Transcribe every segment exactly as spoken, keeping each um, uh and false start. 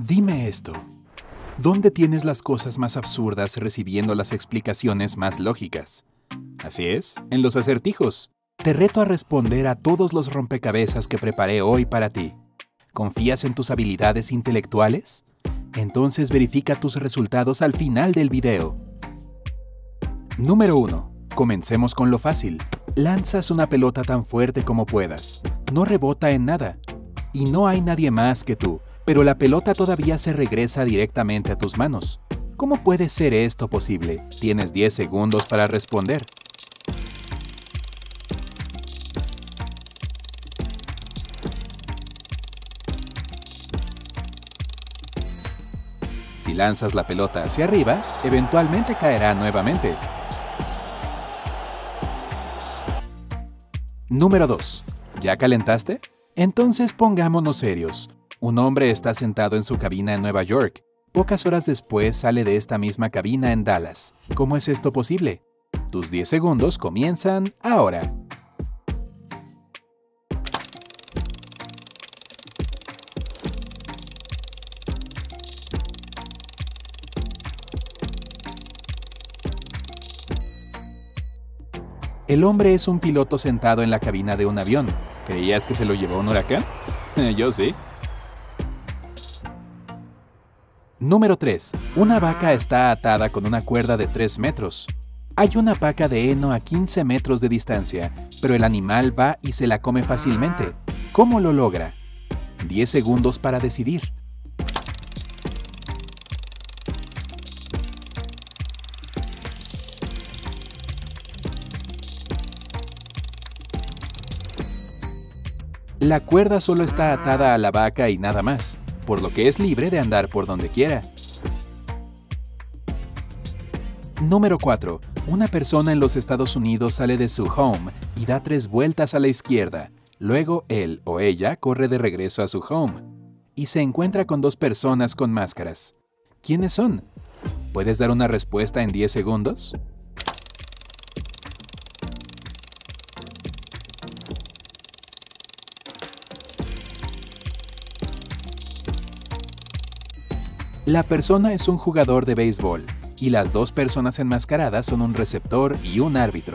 Dime esto. ¿Dónde tienes las cosas más absurdas recibiendo las explicaciones más lógicas? Así es, en los acertijos. Te reto a responder a todos los rompecabezas que preparé hoy para ti. ¿Confías en tus habilidades intelectuales? Entonces verifica tus resultados al final del video. Número uno. Comencemos con lo fácil. Lanzas una pelota tan fuerte como puedas. No rebota en nada. Y no hay nadie más que tú, pero la pelota todavía se regresa directamente a tus manos. ¿Cómo puede ser esto posible? Tienes diez segundos para responder. Si lanzas la pelota hacia arriba, eventualmente caerá nuevamente. Número dos. ¿Ya calentaste? Entonces pongámonos serios. Un hombre está sentado en su cabina en Nueva York. Pocas horas después sale de esta misma cabina en Dallas. ¿Cómo es esto posible? Tus diez segundos comienzan ahora. El hombre es un piloto sentado en la cabina de un avión. ¿Creías que se lo llevó un huracán? Yo sí. Número tres. Una vaca está atada con una cuerda de tres metros. Hay una paca de heno a quince metros de distancia, pero el animal va y se la come fácilmente. ¿Cómo lo logra? diez segundos para decidir. La cuerda solo está atada a la vaca y nada más, por lo que es libre de andar por donde quiera. Número cuatro. Una persona en los Estados Unidos sale de su home y da tres vueltas a la izquierda. Luego él o ella corre de regreso a su home y se encuentra con dos personas con máscaras. ¿Quiénes son? ¿Puedes dar una respuesta en diez segundos? La persona es un jugador de béisbol y las dos personas enmascaradas son un receptor y un árbitro.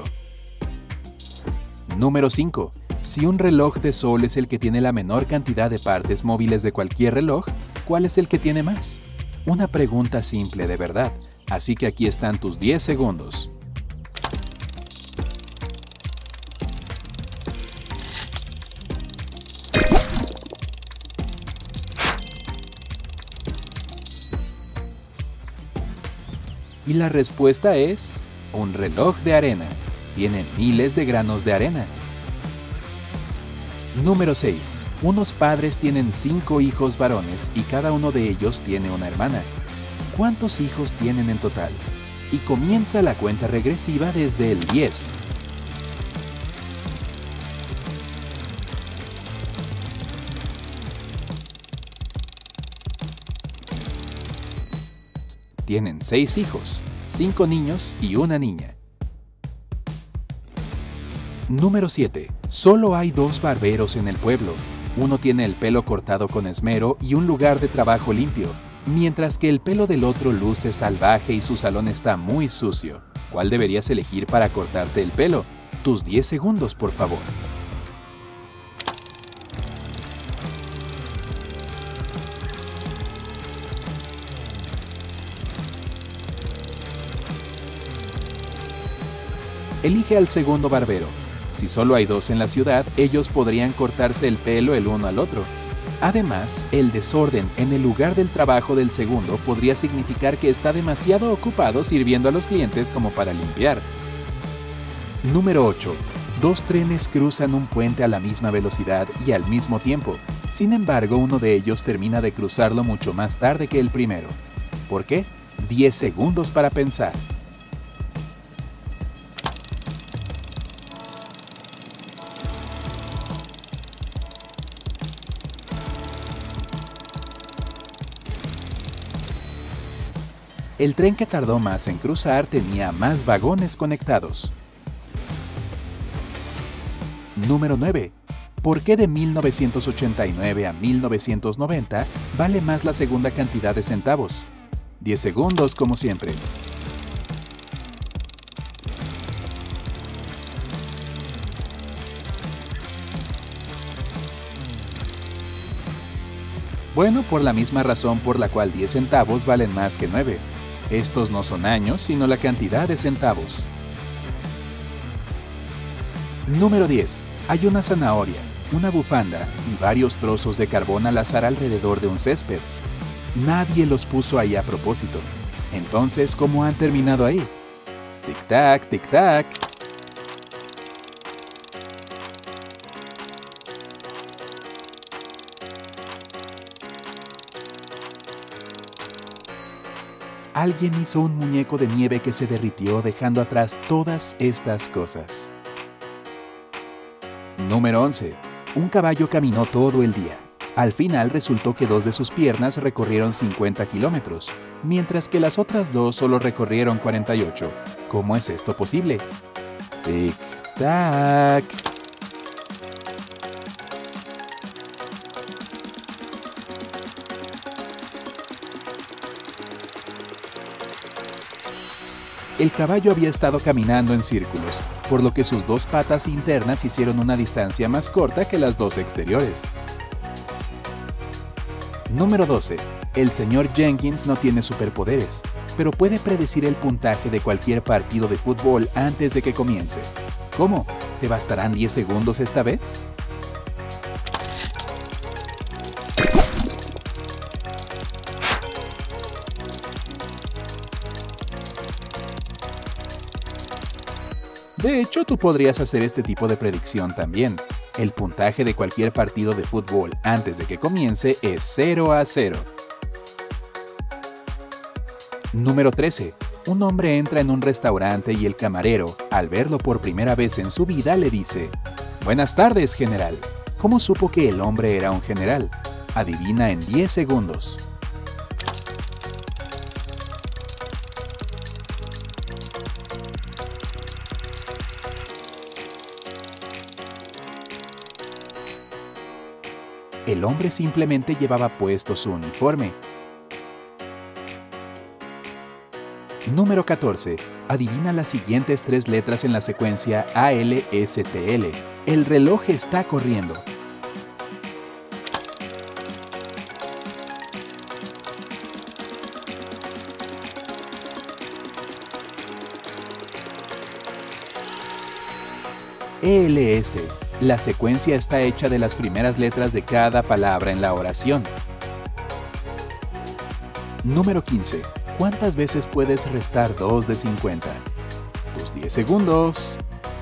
Número cinco. Si un reloj de sol es el que tiene la menor cantidad de partes móviles de cualquier reloj, ¿cuál es el que tiene más? Una pregunta simple de verdad, así que aquí están tus diez segundos. Y la respuesta es un reloj de arena. Tiene miles de granos de arena. Número seis. Unos padres tienen cinco hijos varones y cada uno de ellos tiene una hermana. ¿Cuántos hijos tienen en total? Y comienza la cuenta regresiva desde el diez. Tienen seis hijos, cinco niños y una niña. Número siete. Solo hay dos barberos en el pueblo. Uno tiene el pelo cortado con esmero y un lugar de trabajo limpio, mientras que el pelo del otro luce salvaje y su salón está muy sucio. ¿Cuál deberías elegir para cortarte el pelo? Tus diez segundos, por favor. Elige al segundo barbero. Si solo hay dos en la ciudad, ellos podrían cortarse el pelo el uno al otro. Además, el desorden en el lugar del trabajo del segundo podría significar que está demasiado ocupado sirviendo a los clientes como para limpiar. Número ocho. Dos trenes cruzan un puente a la misma velocidad y al mismo tiempo. Sin embargo, uno de ellos termina de cruzarlo mucho más tarde que el primero. ¿Por qué? diez segundos para pensar. El tren que tardó más en cruzar tenía más vagones conectados. Número nueve. ¿Por qué de mil novecientos ochenta y nueve a mil novecientos noventa vale más la segunda cantidad de centavos? diez segundos como siempre. Bueno, por la misma razón por la cual diez centavos valen más que nueve. Estos no son años, sino la cantidad de centavos. Número diez. Hay una zanahoria, una bufanda y varios trozos de carbón al azar alrededor de un césped. Nadie los puso ahí a propósito. Entonces, ¿cómo han terminado ahí? Tic-tac, tic-tac. Alguien hizo un muñeco de nieve que se derritió dejando atrás todas estas cosas. Número once. Un caballo caminó todo el día. Al final resultó que dos de sus piernas recorrieron cincuenta kilómetros, mientras que las otras dos solo recorrieron cuarenta y ocho. ¿Cómo es esto posible? Tic-tac. El caballo había estado caminando en círculos, por lo que sus dos patas internas hicieron una distancia más corta que las dos exteriores. Número doce. El señor Jenkins no tiene superpoderes, pero puede predecir el puntaje de cualquier partido de fútbol antes de que comience. ¿Cómo? ¿Te bastarán diez segundos esta vez? De hecho, tú podrías hacer este tipo de predicción también. El puntaje de cualquier partido de fútbol antes de que comience es cero a cero. Número trece. Un hombre entra en un restaurante y el camarero, al verlo por primera vez en su vida, le dice: «Buenas tardes, general». ¿Cómo supo que el hombre era un general? Adivina en diez segundos. El hombre simplemente llevaba puesto su uniforme. Número catorce. Adivina las siguientes tres letras en la secuencia A L S T L. El reloj está corriendo. E L S. La secuencia está hecha de las primeras letras de cada palabra en la oración. Número quince. ¿Cuántas veces puedes restar dos de cincuenta? Tus diez segundos.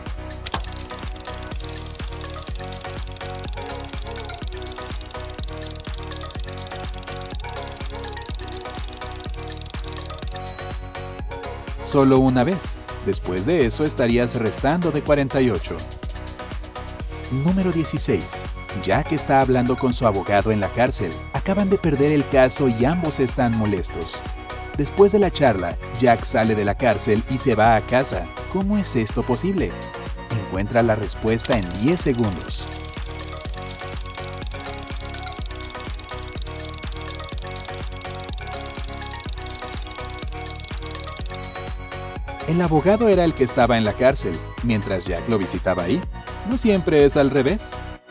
Solo una vez. Después de eso estarías restando de cuarenta y ocho. Número dieciséis. Jack está hablando con su abogado en la cárcel. Acaban de perder el caso y ambos están molestos. Después de la charla, Jack sale de la cárcel y se va a casa. ¿Cómo es esto posible? Encuentra la respuesta en diez segundos. El abogado era el que estaba en la cárcel, mientras Jack lo visitaba ahí. ¿No siempre es al revés?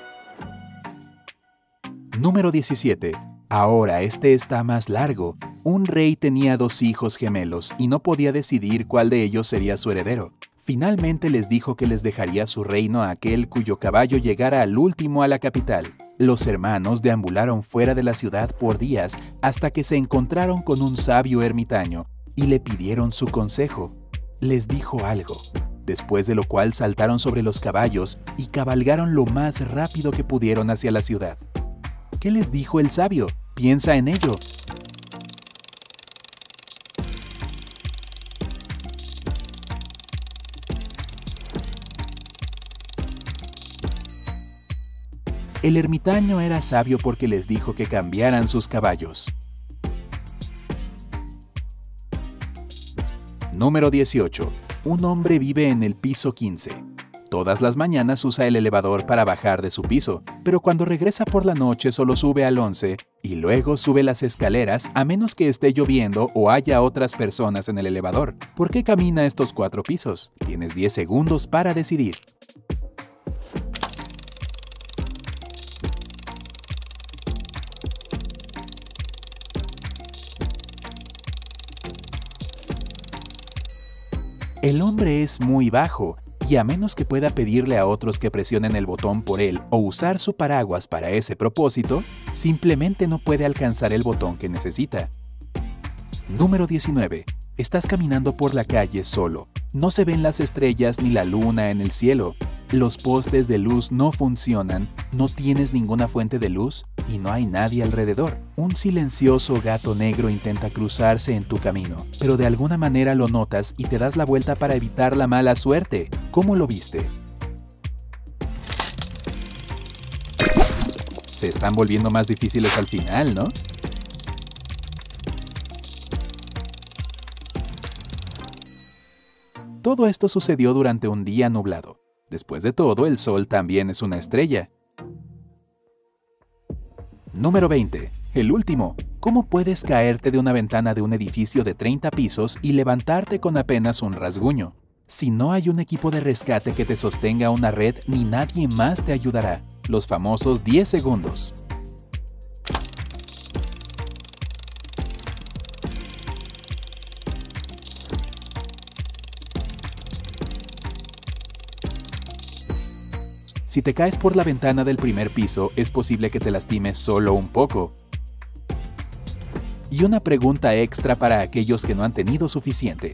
Número diecisiete. Ahora este está más largo. Un rey tenía dos hijos gemelos y no podía decidir cuál de ellos sería su heredero. Finalmente les dijo que les dejaría su reino a aquel cuyo caballo llegara al último a la capital. Los hermanos deambularon fuera de la ciudad por días hasta que se encontraron con un sabio ermitaño y le pidieron su consejo. Les dijo algo, después de lo cual saltaron sobre los caballos y cabalgaron lo más rápido que pudieron hacia la ciudad. ¿Qué les dijo el sabio? Piensa en ello. El ermitaño era sabio porque les dijo que cambiaran sus caballos. Número dieciocho. Un hombre vive en el piso quince. Todas las mañanas usa el elevador para bajar de su piso, pero cuando regresa por la noche solo sube al once y luego sube las escaleras a menos que esté lloviendo o haya otras personas en el elevador. ¿Por qué camina estos cuatro pisos? Tienes diez segundos para decidir. El hombre es muy bajo y a menos que pueda pedirle a otros que presionen el botón por él o usar su paraguas para ese propósito, simplemente no puede alcanzar el botón que necesita. Número diecinueve. Estás caminando por la calle solo. No se ven las estrellas ni la luna en el cielo. Los postes de luz no funcionan, no tienes ninguna fuente de luz y no hay nadie alrededor. Un silencioso gato negro intenta cruzarse en tu camino, pero de alguna manera lo notas y te das la vuelta para evitar la mala suerte. ¿Cómo lo viste? Se están volviendo más difíciles al final, ¿no? Todo esto sucedió durante un día nublado. Después de todo, el sol también es una estrella. Número veinte. El último. ¿Cómo puedes caerte de una ventana de un edificio de treinta pisos y levantarte con apenas un rasguño? Si no hay un equipo de rescate que te sostenga una red, ni nadie más te ayudará. Los famosos diez segundos. Si te caes por la ventana del primer piso, es posible que te lastimes solo un poco. Y una pregunta extra para aquellos que no han tenido suficiente.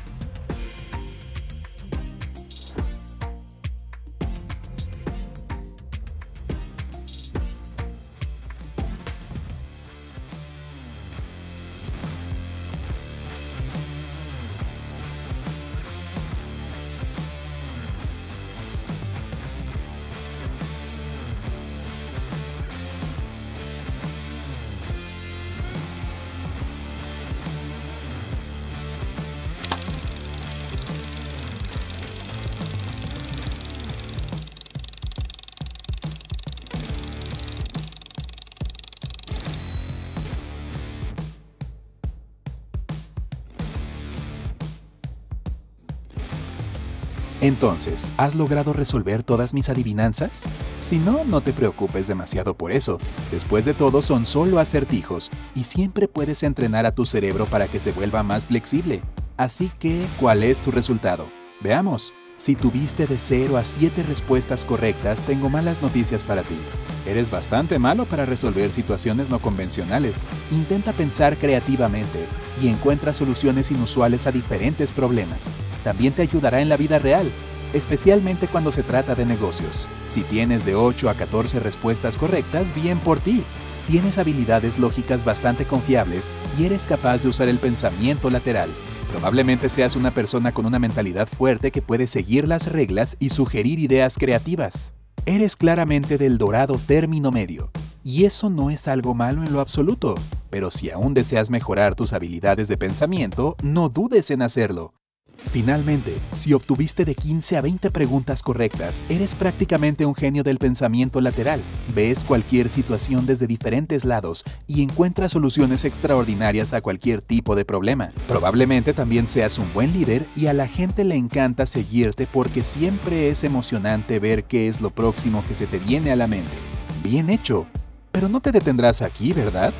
Entonces, ¿has logrado resolver todas mis adivinanzas? Si no, no te preocupes demasiado por eso. Después de todo, son solo acertijos y siempre puedes entrenar a tu cerebro para que se vuelva más flexible. Así que, ¿cuál es tu resultado? Veamos. Si tuviste de cero a siete respuestas correctas, tengo malas noticias para ti. Eres bastante malo para resolver situaciones no convencionales. Intenta pensar creativamente y encuentra soluciones inusuales a diferentes problemas. También te ayudará en la vida real, especialmente cuando se trata de negocios. Si tienes de ocho a catorce respuestas correctas, bien por ti. Tienes habilidades lógicas bastante confiables y eres capaz de usar el pensamiento lateral. Probablemente seas una persona con una mentalidad fuerte que puede seguir las reglas y sugerir ideas creativas. Eres claramente del dorado término medio. Y eso no es algo malo en lo absoluto. Pero si aún deseas mejorar tus habilidades de pensamiento, no dudes en hacerlo. Finalmente, si obtuviste de quince a veinte preguntas correctas, eres prácticamente un genio del pensamiento lateral. Ves cualquier situación desde diferentes lados y encuentras soluciones extraordinarias a cualquier tipo de problema. Probablemente también seas un buen líder y a la gente le encanta seguirte porque siempre es emocionante ver qué es lo próximo que se te viene a la mente. Bien hecho, pero no te detendrás aquí, ¿verdad?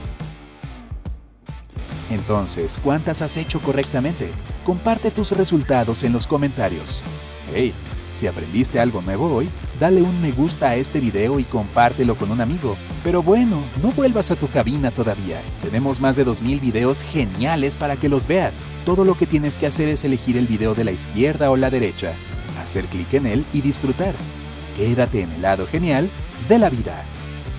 Entonces, ¿cuántas has hecho correctamente? Comparte tus resultados en los comentarios. Hey, si aprendiste algo nuevo hoy, dale un me gusta a este video y compártelo con un amigo. Pero bueno, no vuelvas a tu cabina todavía. Tenemos más de dos mil videos geniales para que los veas. Todo lo que tienes que hacer es elegir el video de la izquierda o la derecha, hacer clic en él y disfrutar. Quédate en el lado genial de la vida.